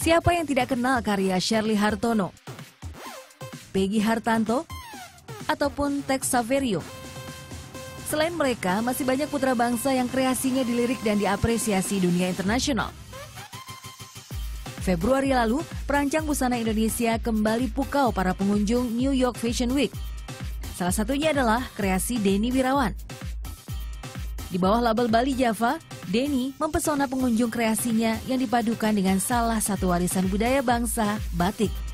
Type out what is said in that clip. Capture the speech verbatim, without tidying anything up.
Siapa yang tidak kenal karya Shirley Hartono, Peggy Hartanto, ataupun Tex Saverio? Selain mereka, masih banyak putra bangsa yang kreasinya dilirik dan diapresiasi dunia internasional. Februari lalu, perancang busana Indonesia kembali pukau para pengunjung New York Fashion Week. Salah satunya adalah kreasi Denny Wirawan. Di bawah label Bali Java, Denny mempesona pengunjung kreasinya yang dipadukan dengan salah satu warisan budaya bangsa, batik.